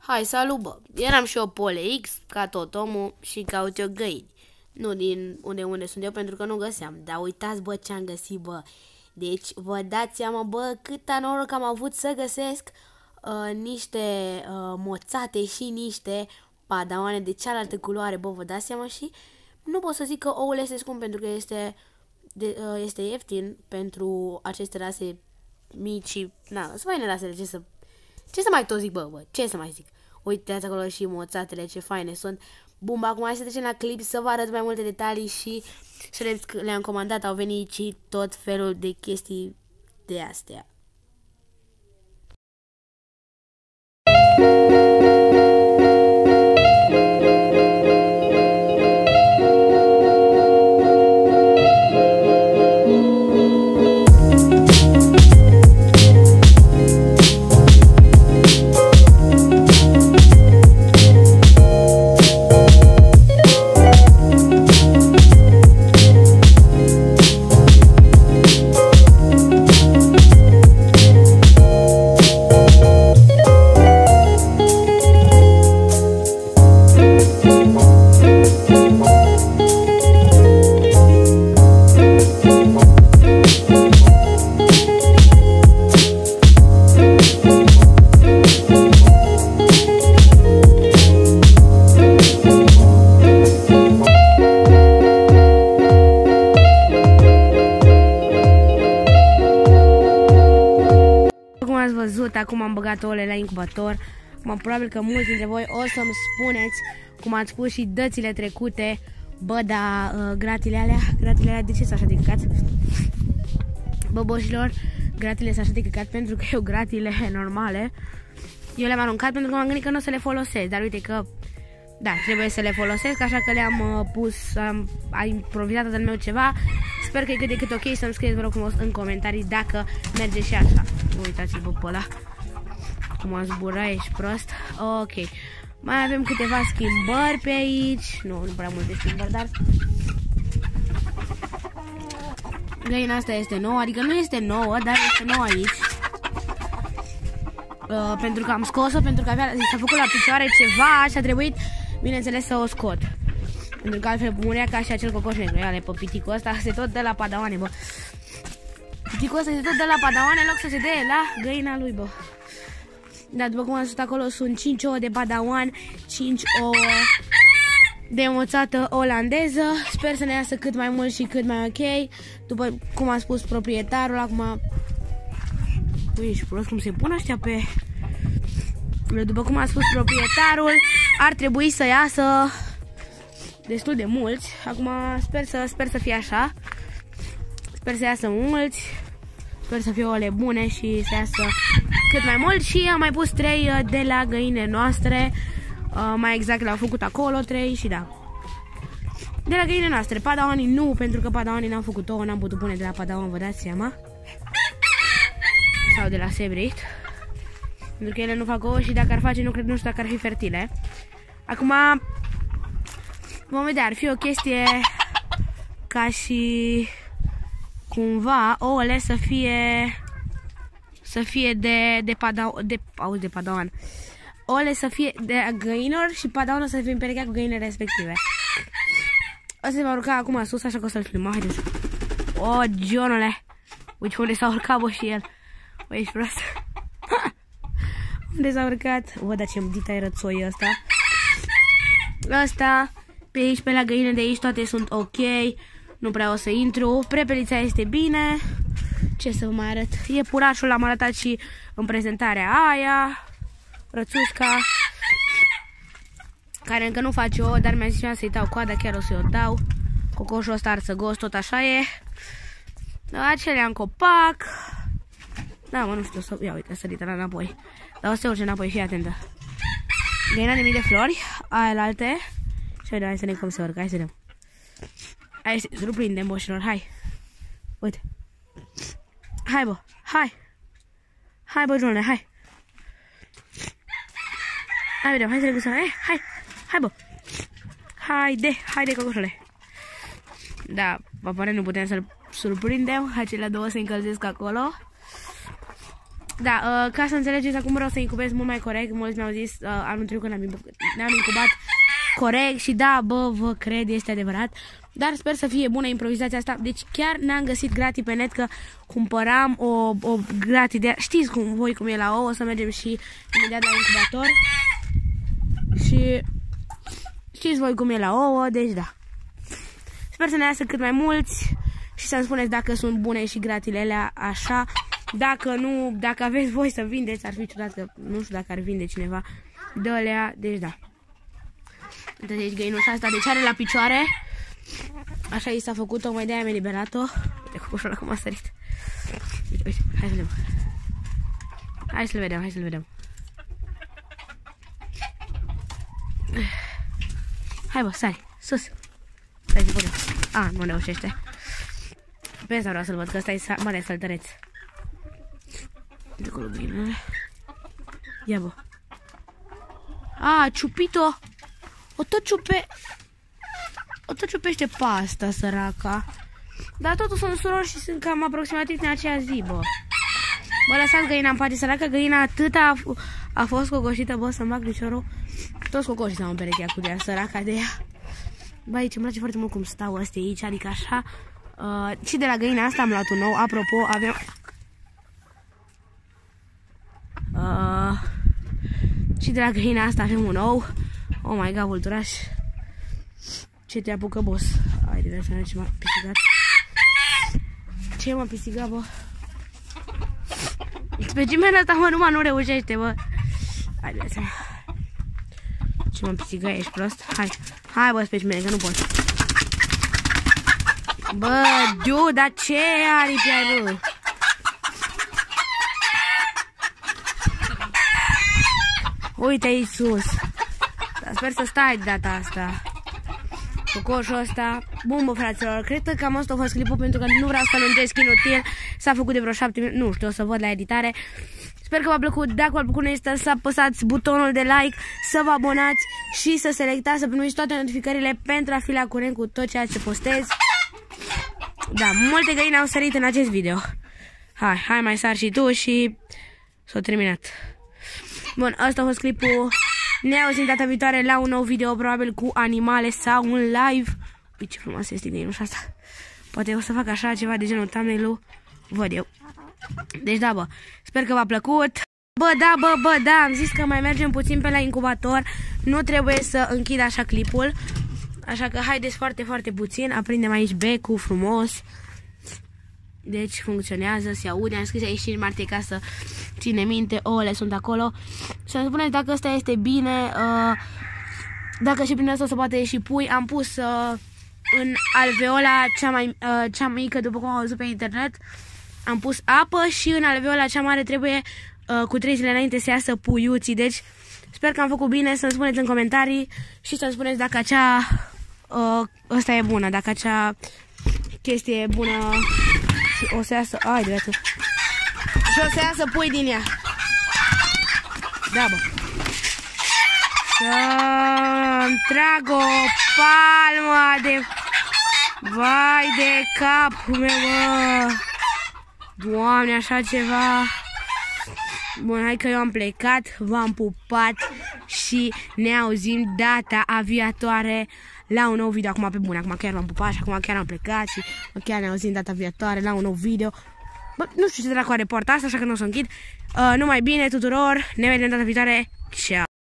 Hai, salut, bă! Eram și eu Pole X, ca tot omul, și caut eu găini. Nu din unde sunt eu, pentru că nu găseam. Dar uitați, bă, ce-am găsit, bă. Deci, vă dați seama, bă, câta noroc am avut să găsesc niște moțate și niște padawane de cealaltă culoare, bă, vă dați seama. Și nu pot să zic că oul este scump, pentru că este ieftin pentru aceste rase mici și, na, sunt faine rasele, ce să mai tot zic, bă, ce să mai zic? Uitați acolo și moțatele, ce faine sunt. Bun, acum hai să trecem la clip să vă arăt mai multe detalii și le-am comandat, au venit și tot felul de chestii de astea. Acum am băgat ouăle la incubator. Acum probabil că mulți dintre voi o să-mi spuneți, cum ați spus și dățile trecute, bă, da, gratile alea, de ce s-a așa de căcat? Bă, boșilor, gratile s-a așa de căcat pentru că eu gratile normale, eu le-am aruncat pentru că m-am gândit că nu o să le folosesc, dar uite că, da, trebuie să le folosesc, așa că le-am pus, a improvizat tatăl meu ceva. Sper că e cât de cât ok, să-mi scrieți, vă rog frumos, în comentarii dacă merge și așa. Uitați-vă pe ăla, cum a zburat, ești prost. Ok, mai avem câteva schimbări pe aici. Nu prea multe schimbări, dar găina asta este nouă, adică nu este nouă, dar este nouă aici. Pentru că am scos-o, pentru că s-a făcut la picioare ceva și a trebuit, bineînțeles, să o scot. Pentru că altfel murea ca și acel cocoș negru. Ia-le pe piticul ăsta, se tot dă la padawane, bă. Piticul ăsta se tot dă la padawane în loc să se dea la găina lui, bă. Dar după cum am spus, acolo sunt 5 ouă de padawan, 5 ouă de moțată olandeză. Sper să ne iasă cât mai mult și cât mai ok. După cum a spus proprietarul, acum... Ui, ești prost cum se pun ăștia pe... După cum a spus proprietarul, ar trebui să iasă destul de mulți. Acum sper să fie așa. Sper să iasă mulți. Sper să fie ouăle bune și să iasă cât mai mult. Și am mai pus 3 de la găinile noastre. Mai exact le-au făcut acolo 3 și da. De la găinile noastre. Padawanii nu, pentru că padawanii n-au făcut ouă. N-am putut pune de la padawan, vă dați seama. Sau de la sebrit. Pentru că ele nu fac ouă și dacă ar face, nu știu dacă ar fi fertile. Acum vom vedea, ar fi o chestie ca și cumva ouăle să fie de padawan. Ouăle să fie de găinilor și padawanul să fie împerecheat cu găinile respective. O să va urca acum sus, așa că o să-l filmăm. Haideți. O, Johnule. Uite unde s-a urcat, bă, și el. Bă, ești prost. Unde s-a urcat? Bă, dar ce dita e rățoi ăsta. Ăsta, pe aici, pe la găinile de aici, toate sunt ok. Nu prea o să intru. Prepelița este bine. Ce să vă mai arăt? Iepurașul l-am arătat și în prezentarea aia. Rățusca, care încă nu face ouă, dar mi-a zis să-i dau coada, chiar o să-i o dau. Cocoșul ăsta arsăgos, tot așa e. Acelea în copac. Da, mă, nu știu, să... Ia uite, sărită la înapoi. Dar o să urce înapoi, fii atentă. Găina de mii de flori, aia la alte. Și uite, hai să ne cum se urcă, hai să vedem. Hai să surprindem, boșilor, hai. Uite. Hai, bă, hai. Hai, bă, Johnule, hai. Hai, vedem, hai să ne găsim, hai, bă. Haide, cocoșule. Da, aparent nu putem să-l surprindem. Acelea două se încălzesc acolo. Da, ca să înțelegeți, acum vreau să incubez mult mai corect. Mulți mi-au zis anul trecut că ne-am incubat corect și da, bă, vă cred, este adevărat. Dar sper să fie bună improvizația asta. Deci chiar n-am găsit gratii pe net, că cumpăram o gratii de... Știți cum e la ouă, să mergem și imediat la incubator. Și știți voi cum e la ouă, deci da. Sper să ne iasă cât mai mulți și să-mi spuneți dacă sunt bune și gratile alea așa. Dacă nu, dacă aveți voi să vindeți, ar fi ciudat că nu știu dacă ar vinde cineva de alea, deci da. Deci găinușa asta, deci are la picioare. Așa i s-a făcut, tocmai de-aia mi-a eliberat-o. Uite cocoșul ăla cum a sărit. Uite, hai să vedem. Hai să-l vedem, hai să-l vedem. Hai bă, sari, sus. Stai să punem. A, nu reușește. Pe asta vreau să-l văd, că ăsta e mare săltăreț. De acolo bine. Ia bă. A, ciupit-o. O tot ciupește pasta, săraca. Dar totul sunt surori și sunt cam aproximativ în aceea zi, bă. Bă, lăsați găina în pace, săraca, găina atâta a fost cocoșită, bă, să-mi bag piciorul. Toți cocoșii s-au împerechea cu ea, săraca de ea. Bă, aici îmi place foarte mult cum stau astea aici, adică așa. Și de la găina asta am luat un nou, apropo, avem... și de la găina asta avem un ou. Oh my god, vulturaș. Ce te apucă, boss? Hai, de să ce m-a pisigat. Ce m-a pisigat, bă? Specimenul ăsta, mă, numai nu reușește, bă. Hai, de să... Ce m-a pisigat, ești prost? Hai, hai, bă, specimene, că nu pot. Bă, dude, dar ce aripi ai, bă? Uite aici sus. Dar sper să stai de data asta. Cocoșul ăsta. Bun, bă, fraților, cred că cam asta a fost clipul, pentru că nu vreau să lungesc inutil. S-a făcut de vreo 7 minute, nu știu, o să văd la editare. Sper că v-a plăcut. Dacă v-a plăcut, nu este să apăsați butonul de like, să vă abonați și să selectați, să primiți toate notificările pentru a fi la curent cu tot ceea ce postez. Da, multe găini au sărit în acest video. Hai mai sar și tu și s-a terminat. Bun, asta a fost clipul. Ne auzim data viitoare la un nou video, probabil cu animale sau un live. Uite ce frumos este găinușa asta. Poate o să fac așa ceva de genul thumbnail-ul. Văd eu. Deci da, bă, sper că v-a plăcut. Bă, da, am zis că mai mergem puțin pe la incubator. Nu trebuie să închid așa clipul. Așa că haideți foarte, foarte puțin. Aprindem aici becul frumos. Deci funcționează, se aude. Am scris aici 5 martie ca să ține minte. Ouăle sunt acolo. Să-mi spuneți dacă ăsta este bine. Dacă și prin asta o să poate ieși pui. Am pus în alveola cea mică, după cum am văzut pe internet, am pus apă și în alveola cea mare trebuie cu 3 zile înainte să iasă puiuții. Deci sper că am făcut bine. Să-mi spuneți în comentarii și să-mi spuneți dacă acea ăsta e bună, dacă acea chestie e bună și o să iasă, ai de viață, și o să iasă pui din ea. Da, bă. Să-mi trag o palmă de... Vai de capul meu, bă. Doamne, așa ceva. Bun, hai că eu am plecat, v-am pupat și ne auzim data viitoare la un nou video. Acum pe bune, acum chiar v-am pupat și acum chiar am plecat și chiar ne auzim data viitoare la un nou video. Bă, nu știu ce dracu are porta asta, așa că nu o să închid. Numai bine tuturor, ne vedem data viitoare. Ciao.